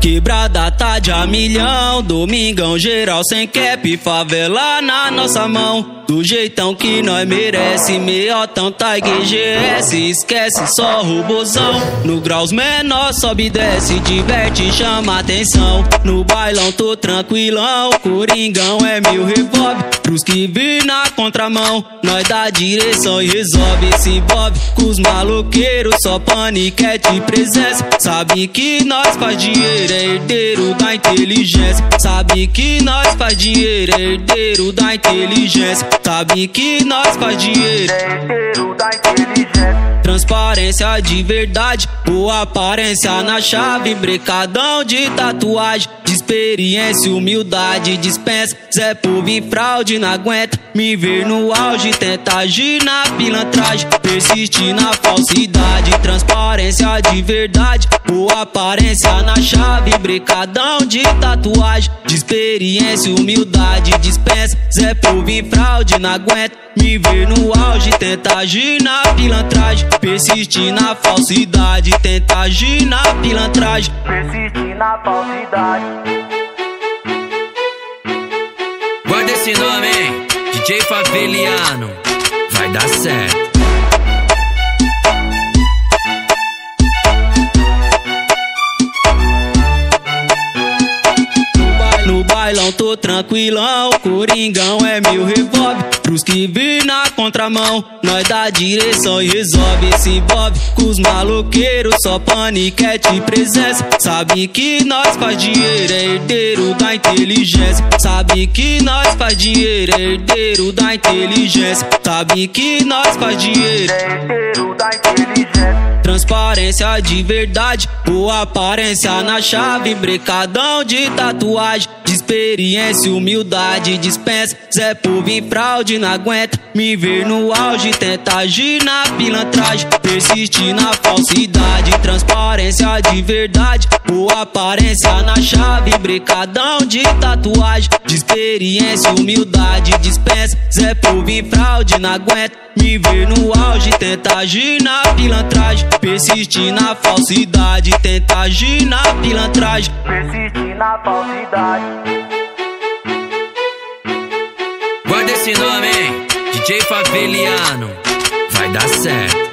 quebrada tá de a milhão, domingão geral sem cap, favela na nossa mão. Do jeitão que nós merece, meiotão, Tiger GS, esquece só robozão. No graus menor sobe e desce, diverte, chama atenção. No bailão tô tranquilão, coringão é meu revólver. Pros que vir na contramão, nós dá direção e resolve. Se envolve com os maloqueiros, só paniquete e presença. Sabe que nós faz dinheiro, é herdeiro da inteligência. Sabe que nós faz dinheiro, é herdeiro da inteligência. Sabe que nós faz dinheiro, é herdeiro da inteligência. Transparência de verdade, boa aparência na chave, brecadão de tatuagem, de experiência, humildade, dispensa. Zé povo em fraude, não aguenta me ver no auge, tenta agir na pilantragem, persiste na falsidade. Transparência de verdade, boa aparência na chave, brecadão de tatuagem, de experiência, humildade, dispensa. Zé povo em fraude, não aguenta me ver no auge, tenta agir na pilantragem, persiste na falsidade, tenta agir na pilantragem, persiste na falsidade. Guarda esse nome, hein? DJ Faveliano, vai dar certo. No bailão tô tranquilão, coringão é meu revólver. Pros que vir na contramão, nós dá direção e resolve. Se envolve com os maloqueiros, só paniquete e presença. Sabe que nós faz dinheiro, é herdeiro da inteligência. Sabe que nós faz dinheiro, é herdeiro da inteligência. Sabe que nós faz dinheiro, é herdeiro da inteligência. Transparência de verdade, boa aparência na chave, brecadão de tatuagem, de experiência, humildade, dispensa. Zé povo em fraude, não aguenta me ver no auge, tenta agir na pilantragem, persiste na falsidade. Transparência de verdade, boa aparência na chave, brecadão de tatuagem, de experiência, humildade, dispensa. Zé povo em fraude, não aguenta me ver no auge, tenta agir na pilantragem, persiste na falsidade, tenta agir na pilantragem, persiste na falsidade. Guarda esse nome, hein? DJ Faveliano, vai dar certo.